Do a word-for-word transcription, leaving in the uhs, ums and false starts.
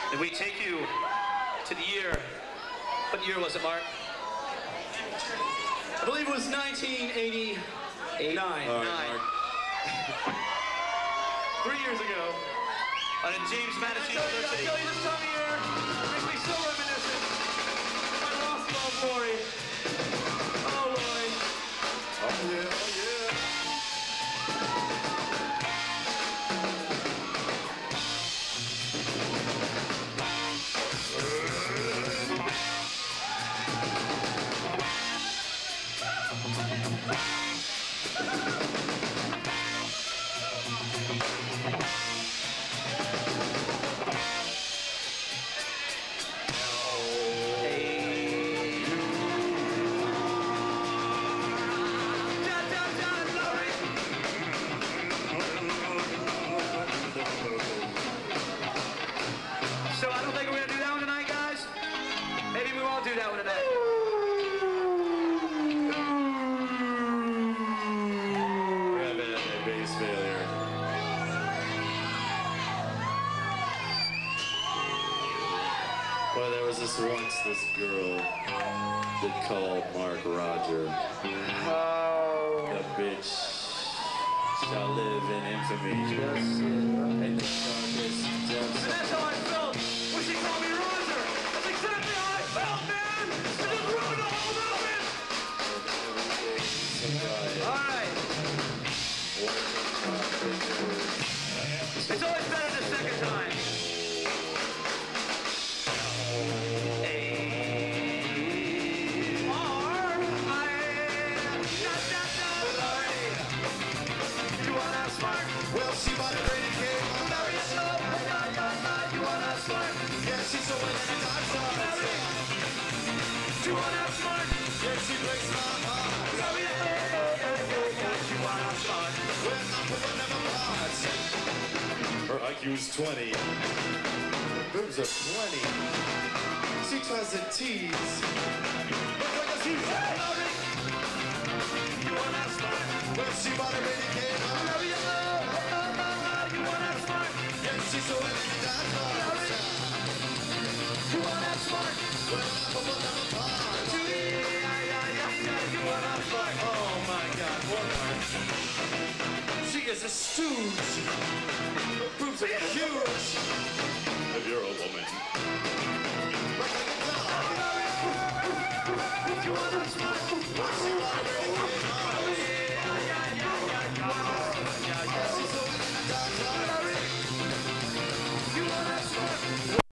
And we take you to the year. What year was it, Mark? I believe it was nineteen eighty-nine. Right, Nine. Three years ago, on a James Madison University. I tell you, this time of year makes me so reminiscent. My lost love, Laurie. Oh, Laurie. Oh, yeah, oh, yeah. So I don't think we're gonna do that one tonight, guys. Maybe we won't do that one tonight. We're having a bass failure. Well, there was this once this girl that called Mark Roger. Oh. The bitch shall live in infamy. And the darkest depths. And that's how I felt when she called me Roger. That's exactly how I felt, man. It just ruined the whole moment. All right. It's always better the second time. Well, she bought a pretty cake. You wanna smart? Yeah, she's so in the dark side. You wanna smart? Yeah, she breaks my heart. You wanna smart? Well, I'm putting them apart. Her I Q's twenty. Her boobs are plenty. She tries to tease. Look like a tease. You wanna smart? Well, she bought a pretty cake. You wanna smart? Yeah, she's so in the dark side. You wanna smart? Well, I'm putting them apart. You wanna smart? Oh my God, what are... She is a stooge. Her boobs are huge.